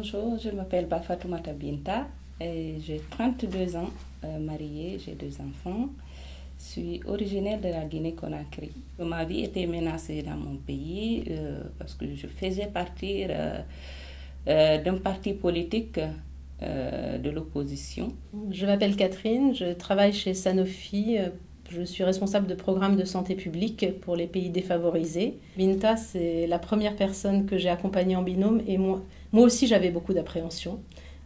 Bonjour, je m'appelle Fatoumata Binta, j'ai 32 ans, mariée, j'ai 2 enfants. Je suis originaire de la Guinée-Conakry. Ma vie était menacée dans mon pays parce que je faisais partie d'un parti politique de l'opposition. Je m'appelle Catherine, je travaille chez Sanofi. Je suis responsable de programme de santé publique pour les pays défavorisés. Binta, c'est la première personne que j'ai accompagnée en binôme et moi aussi j'avais beaucoup d'appréhension.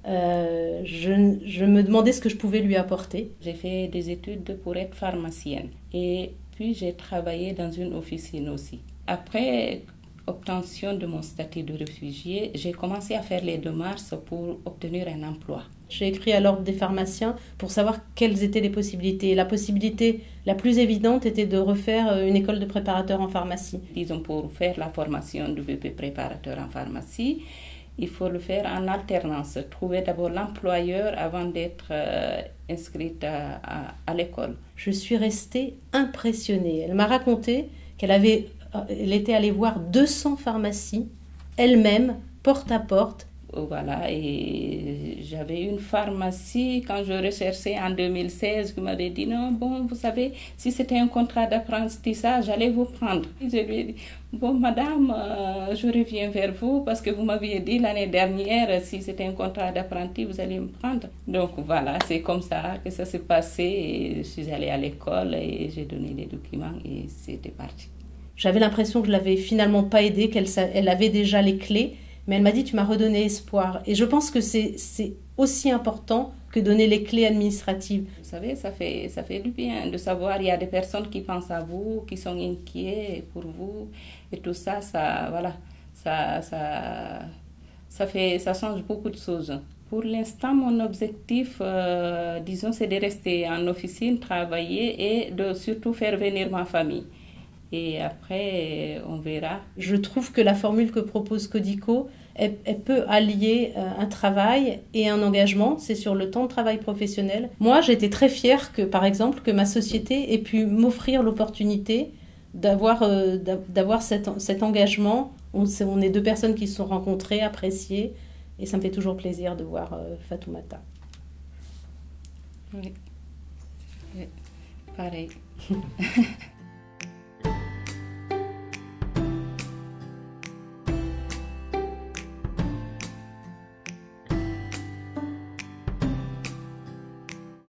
Je me demandais ce que je pouvais lui apporter. J'ai fait des études pour être pharmacienne et puis j'ai travaillé dans une officine aussi. Après obtention de mon statut de réfugié, j'ai commencé à faire les démarches pour obtenir un emploi. J'ai écrit à l'ordre des pharmaciens pour savoir quelles étaient les possibilités. La possibilité la plus évidente était de refaire une école de préparateur en pharmacie. Disons, pour faire la formation de BP préparateur en pharmacie, il faut le faire en alternance. Trouver d'abord l'employeur avant d'être inscrite à l'école. Je suis restée impressionnée. Elle m'a raconté qu'elle était allée voir 200 pharmacies, elle-même, porte à porte. Voilà, et j'avais une pharmacie quand je recherchais en 2016 qui m'avait dit non, bon, vous savez, si c'était un contrat d'apprentissage, j'allais vous prendre. Je lui ai dit, bon, madame, je reviens vers vous parce que vous m'aviez dit l'année dernière, si c'était un contrat d'apprenti, vous allez me prendre. Donc voilà, c'est comme ça que ça s'est passé. Et je suis allée à l'école et j'ai donné les documents et c'était parti. J'avais l'impression que je ne l'avais finalement pas aidée, qu'elle avait déjà les clés. Mais elle m'a dit, tu m'as redonné espoir. Et je pense que c'est aussi important que donner les clés administratives. Vous savez, ça fait du bien de savoir, il y a des personnes qui pensent à vous, qui sont inquiets pour vous. Et tout ça, ça change beaucoup de choses. Pour l'instant, mon objectif, disons, c'est de rester en officine, travailler et de surtout faire venir ma famille. Et après, on verra. Je trouve que la formule que propose Codico, elle peut allier un travail et un engagement. C'est sur le temps de travail professionnel. Moi, j'étais très fière que, par exemple, que ma société ait pu m'offrir l'opportunité d'avoir cet engagement. On est 2 personnes qui se sont rencontrées, appréciées. Et ça me fait toujours plaisir de voir Fatoumata. Oui, pareil.